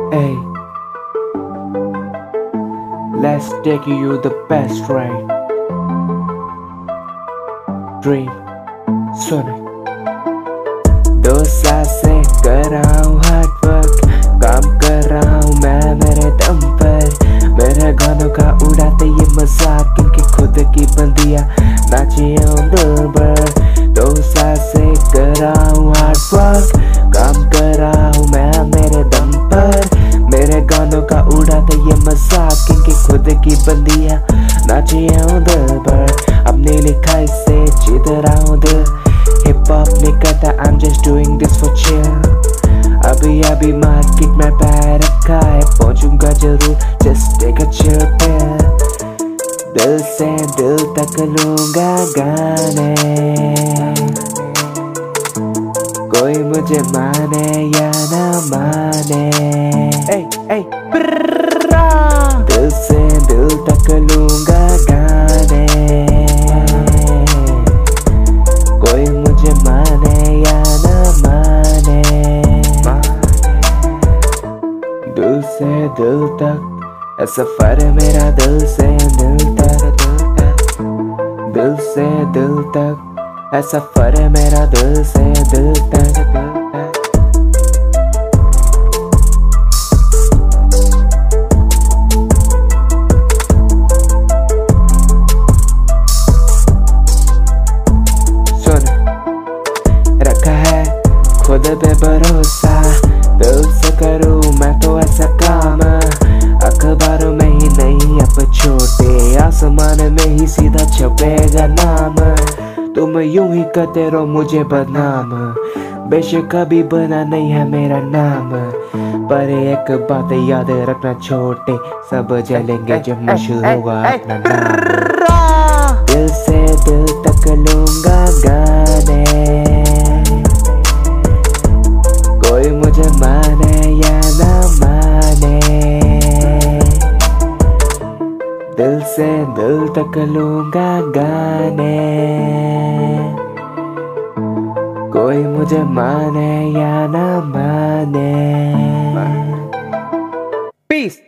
Hey, let's take you the best ride. Dream, Sonic. 2 साल से कर रहा हूँ हार्ड वर्क, काम कर रहा हूँ मैं मेरे दम पर। मेरे गानों का उड़ाते ये मजाक, इनकी खुद की बंदियाँ नाचिए दिल भर। 2 साल से कर रहा हूँ हार्ड वर्क, काम कर रहा हूँ मैं मेरे दम पर। मेरे गानों का उड़ाते ये मजाक, इनकी खुद की बंदियाँ नाचिए दिल भर। अपनी लिखाई से जीत रहा हूँ दिल, हिप हॉप नहीं करता, I'm just doing this for chill। अभी मार्केट में पैर रखा है, पहुंचूंगा जरूर, just take a chill pill। दिल से दिल तक लूंगा गाने, कोई मुझे माने या ना माने। दिल से दिल तक लूंगा गाने, कोई मुझे माने या ना माने। दिल से दिल तक सफर है मेरा, दिल से दिल तक, दिल से दिल तक सफर है मेरा, दिल से दिल तक। खुद पे भरोसा, दिल से करूँ मैं तो ऐसा काम, अखबारों में ही नहीं अब छोटे आसमान में ही सीधा छपेगा नाम। तुम यूं ही करते रहो मुझे बदनाम, बेशक कभी बना नहीं है मेरा नाम। पर एक बात याद रखना छोटे, सब जलेंगे जब मशहूर होगा अपना नाम। दिल से दिल तक लूंगा गाने, कोई मुझे माने या ना माने। दिल से दिल तक लूंगा गाने, कोई मुझे माने या ना माने। पीस।